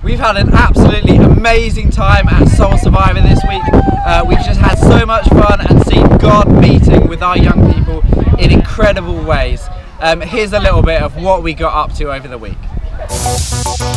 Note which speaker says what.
Speaker 1: We've had an absolutely amazing time at Soul Survivor this week. We've just had so much fun and seen God meeting with our young people in incredible ways. Here's a little bit of what we got up to over the week.